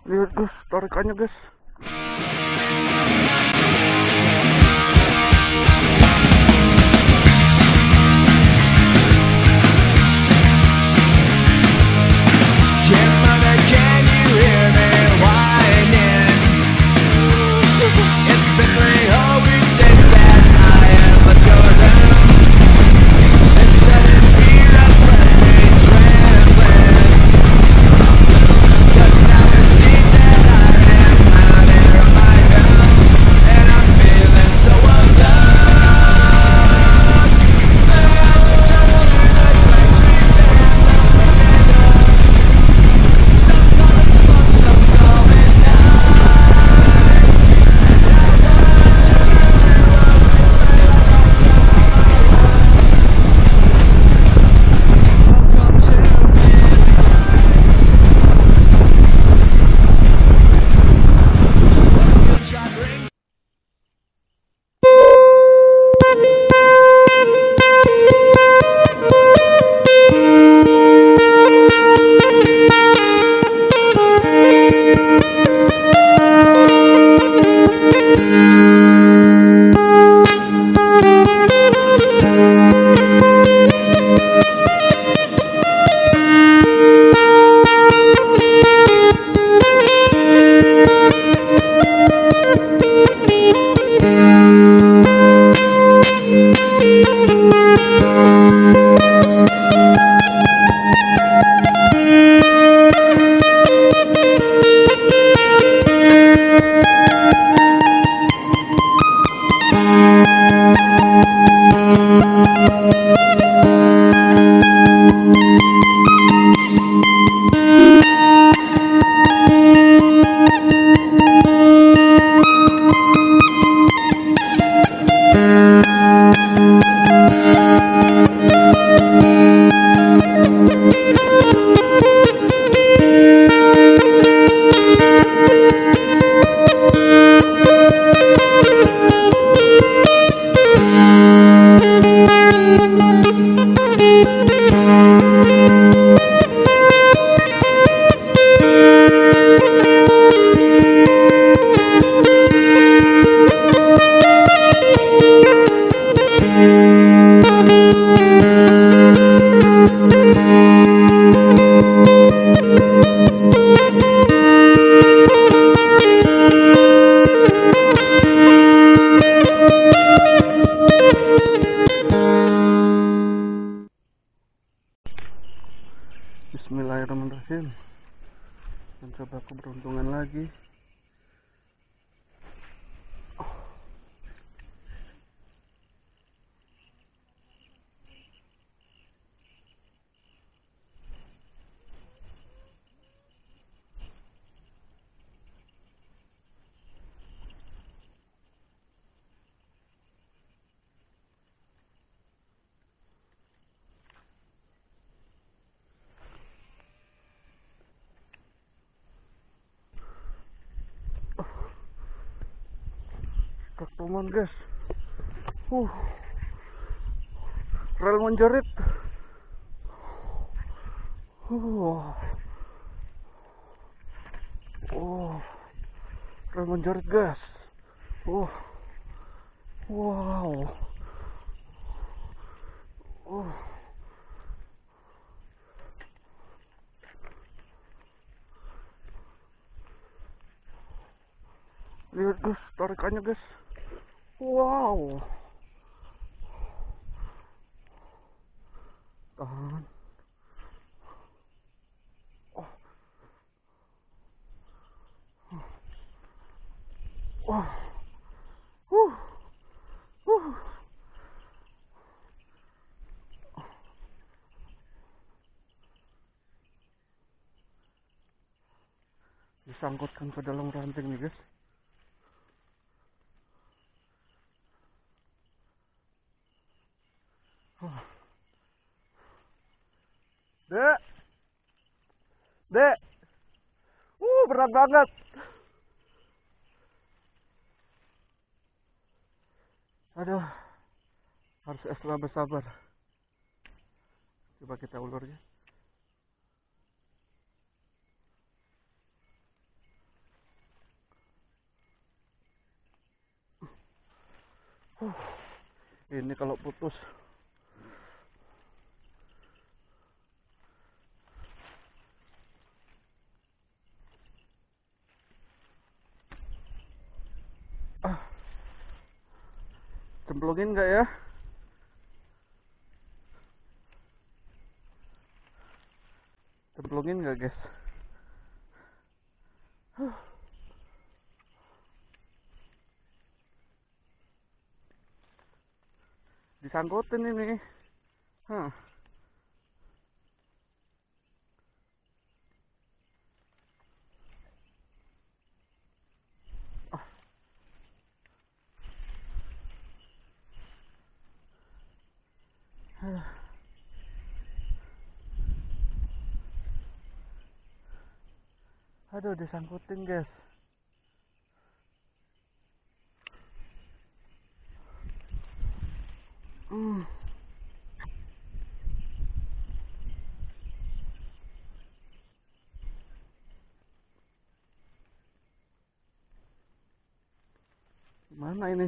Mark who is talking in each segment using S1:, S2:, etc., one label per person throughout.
S1: Lihat guys, tarikannya guys. Bismillahirrahmanirrahim. Mencoba keberuntungan lagi. Teman guys, rel menjerit, rel menjerit guys, wow, lihat guys, tarikannya guys. Wow, tahan. Disangkutkan ke dalam ranting nih guys. Dek, berat banget. Aduh, harus extra bersabar. Coba kita ulurnya. Uh, ini kalau putus. Cemplungin nggak ya? Cemplungin nggak, guys? Disangkutin ini. Huh. Aduh, disangkutin, guys. Mana ini?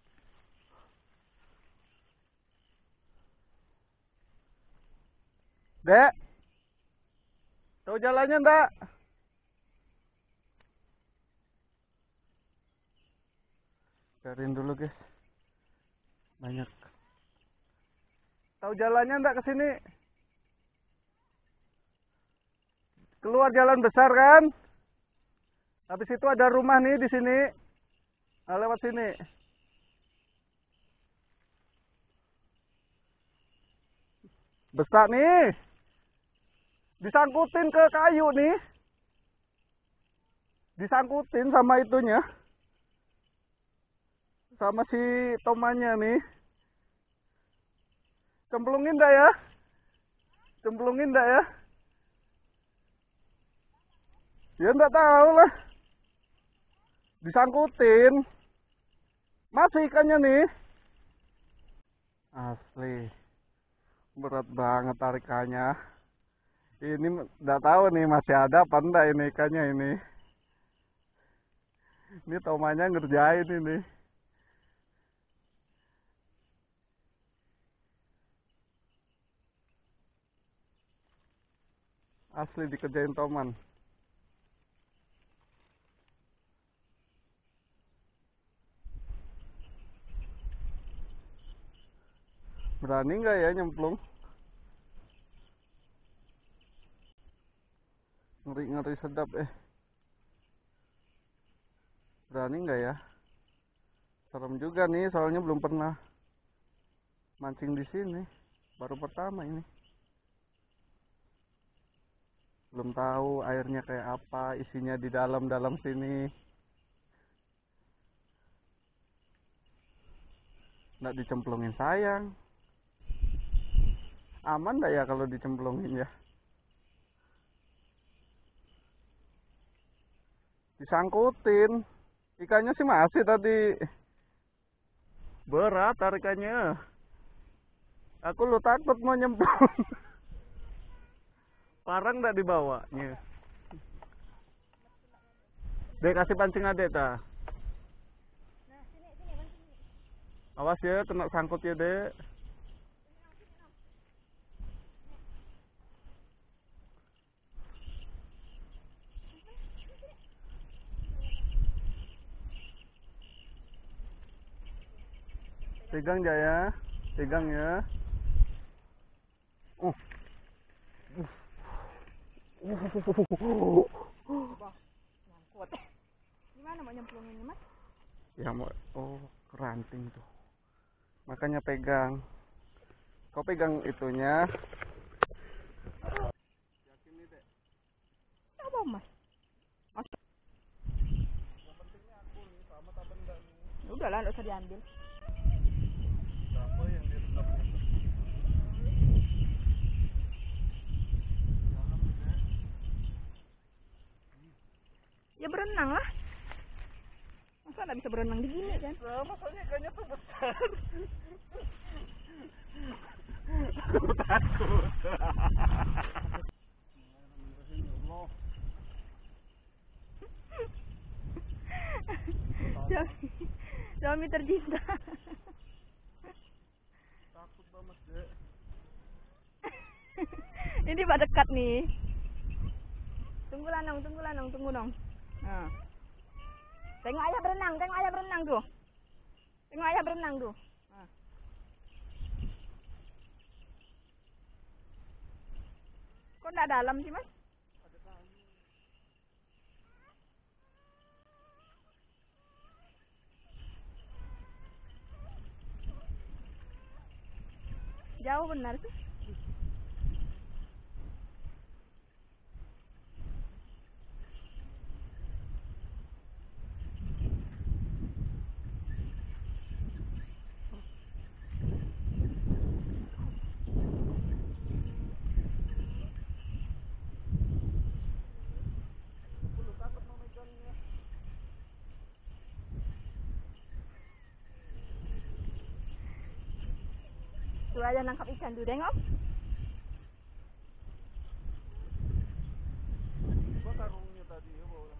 S1: Dek, tahu jalannya enggak? Cariin dulu, guys. Banyak. Tahu jalannya enggak ke sini? Keluar jalan besar kan? Habis itu ada rumah nih di sini. Nah, lewat sini. Besar nih. Disangkutin ke kayu nih. Disangkutin sama itunya. Sama si tomannya nih. Cemplungin dah ya? Cemplungin dah ya? Ya enggak tahu lah. Disangkutin. Masih ikannya nih. Asli. Berat banget tarikannya. Ini enggak tahu nih masih ada apa enggak ini ikannya ini. Ini tomannya ngerjain ini. Asli dikerjain toman. Berani nggak ya nyemplung? Ngeri-ngeri sedap Berani nggak ya? Serem juga nih, soalnya belum pernah mancing di sini. Baru pertama ini. Belum tahu airnya kayak apa, isinya di dalam-dalam sini. Nggak dicemplungin sayang. Aman nggak ya kalau dicemplungin ya? Disangkutin. Ikannya sih masih tadi. Berat tarikannya. Aku lu takut mau nyemplung. Parang nggak dibawanya. Dek, kasih pancing adek ta. Awas ya, kena sangkut ya dek. Pegang Jaya, pegang ya.
S2: Nyangkut. Gimana mau nyemplunginnya, Mas?
S1: Ya mau, keranting tuh. Makanya pegang. Kau pegang itunya. Yakin nih dek.
S2: Coba, Mas.
S1: Yang pentingnya aku nih sama tak benda nih.
S2: Ya udahlah, nggak usah diambil.
S1: Apa yang direkam itu?
S2: Ya berenang lah. Masa nggak bisa berenang di gini kan?
S1: Masalahnya ikannya tuh besar. Aku takut.
S2: Suami tercinta. Ini pak dekat nih. Tunggu Lanong, tunggu dong. Nah. Tengok ayah berenang tuh. Tengok ayah berenang tuh. Nah. Kok enggak dalam sih, Mas? Jauh benar sih. Tuh aja nangkap ikan tuh, tengok.
S1: Gua karungnya tadi ya bawa.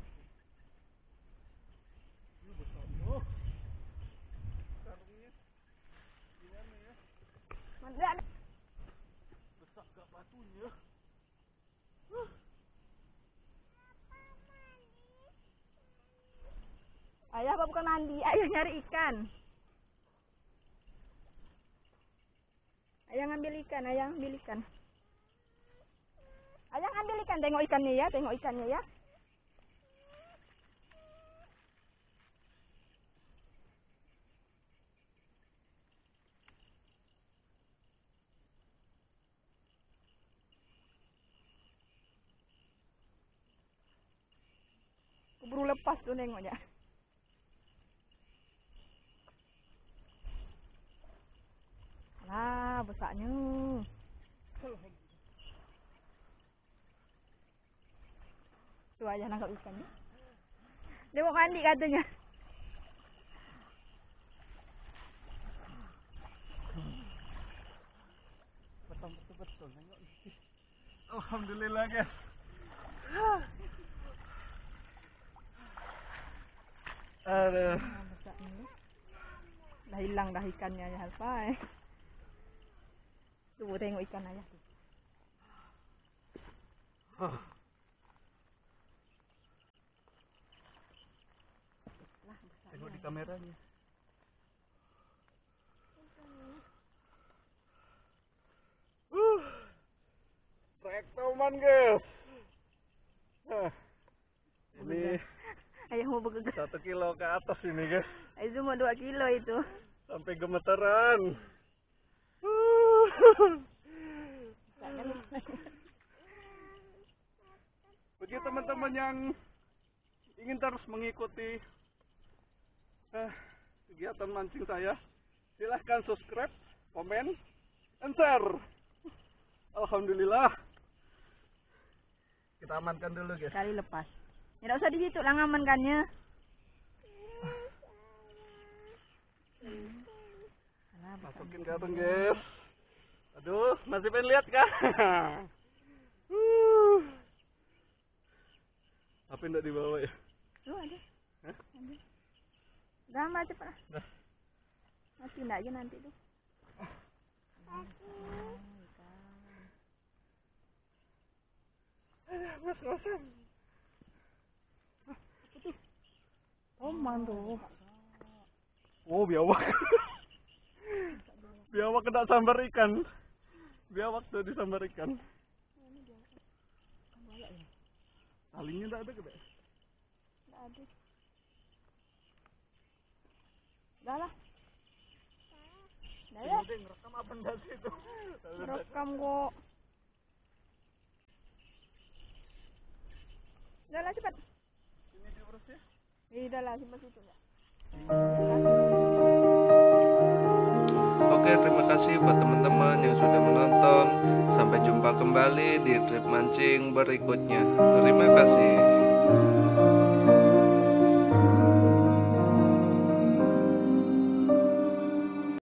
S1: Ini besar. Oh. Karungnya gimana ya?
S2: Mana?
S1: Besar gak batunya.
S2: Ayah apa bukan mandi? Ayah nyari ikan. Ayah ngambil ikan, ayah ngambil ikan. Ayah ngambil ikan, tengok ikannya ya, tengok ikannya ya. Keburu lepas tuh nengoknya. Lah, besarnya. Tuh aja nangkap ikannya. Dia mau mandi katanya.
S1: Betul. Alhamdulillah guys. Aduh.
S2: Nah, besarnya. Dah hilang dah ikannya ya Halfai. Tuh tengok ikan ayah tuh. Lah, besarnya.
S1: Tengok di kameranya. Rektoman guys. Ini
S2: Ayah mau bergegas.
S1: 1 kilo ke atas ini guys.
S2: Itu mau 2 kilo itu.
S1: Sampai gemeteran. Bagi teman-teman yang ingin terus mengikuti kegiatan mancing saya, silahkan subscribe, komen, dan share. Alhamdulillah. Kita amankan dulu guys.
S2: Kali lepas. Tidak usah di situ lah ngamankannya.
S1: Masukin karung guys. Aduh, masih pengen lihat kah? Tapi enggak dibawa ya?
S2: Tuh ada.
S1: Hah?
S2: Ada. Gambar cepat lah.
S1: Dah.
S2: Mati enggak aja nanti tuh.
S1: Mas-masan. Oman tuh. Oh, biawak. Biawak kena sambar ikan. Biawak tuh disambar ikan. Talinya enggak ada gede.
S2: Enggak ada. Dah lah. Dah ya.
S1: Udah ngerekam apa enggak sih itu?
S2: Rekam kok. Dah lah cepat.
S1: Ini diurus ya.
S2: Dah lah simpan situ ya.
S3: Oke, terima kasih buat teman-teman yang sudah menonton. Sampai jumpa kembali di trip mancing berikutnya. Terima kasih.